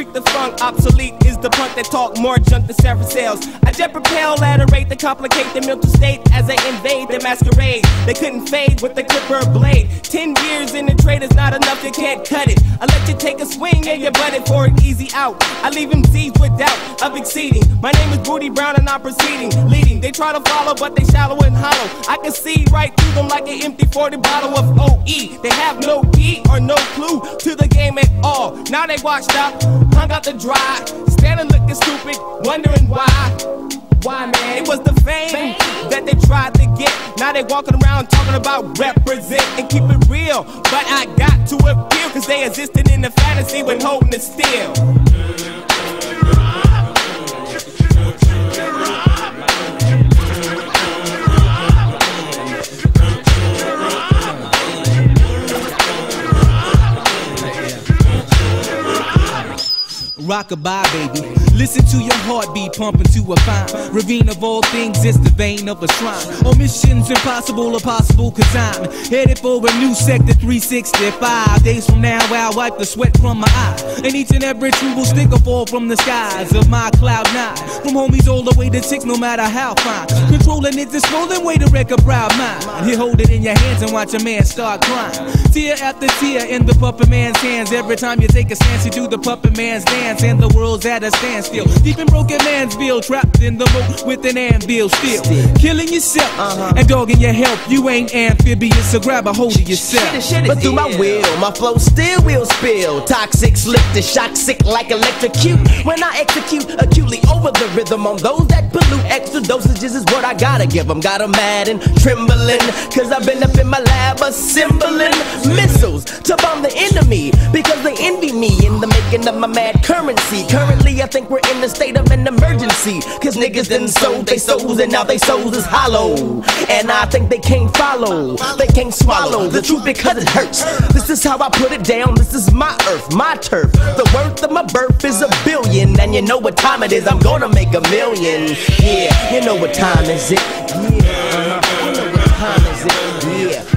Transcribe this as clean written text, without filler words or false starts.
Freak the funk, obsolete is the punk that talk more junk than several sales. I jet propel at a rate to complicate the mental state as I invade the masquerade. They couldn't fade with the clipper blade. 10 years in the trade is not enough, you can't cut it. I let you take a swing and you butt it for an easy out. I leave them Z's with doubt of exceeding. My name is Booty Brown and I'm proceeding, leading. They try to follow but they shallow and hollow. I can see right through them like an empty 40 bottle of OE. They have no key or no clue to the game at all. Now they washed up, hung out to dry, standing looking stupid, wondering why. Why, man? It was the fame that they tried to get. Now they walking around talking about represent and keep it real. But I got to appeal, cause they existed in the fantasy when holding it still. Rockabye, baby. Listen to your heartbeat pumping to a fine ravine of all things, it's the vein of a shrine. Omissions impossible or possible, cause I'm headed for a new sector 365. Days from now I'll wipe the sweat from my eye, and each and every tree will stick or fall from the skies of my cloud nine. From homies all the way to chicks, no matter how fine. Controlling it's a swollen way to wreck a proud mind. You hold it in your hands and watch a man start crying. Tear after tear in the puppet man's hands. Every time you take a stance, you do the puppet man's dance, and the world's at a standstill. Deep in broken Mansville, trapped in the moat with an anvil still. Killing yourself and dogging your health. You ain't amphibious, so grab a hold of yourself. But through my will, my flow still will spill. Toxic, slick to shock, sick like electrocute. When I execute acutely over the rhythm on those that pollute, extra dosages is what I gotta give them. Got 'em mad and trembling, cause I've been up in my lab assembling missiles to bomb the enemy, because they envy me in the making of my mad currency. Currently I think we're in a state of an emergency, cause niggas done sold they souls and now they souls is hollow. And I think they can't follow, they can't swallow the truth because it hurts. This is how I put it down, this is my earth, my turf. The worth of my birth is $1 billion, and you know what time it is, I'm gonna make $1 million. Yeah, you know what time is it? Yeah, you know what time is it? Yeah.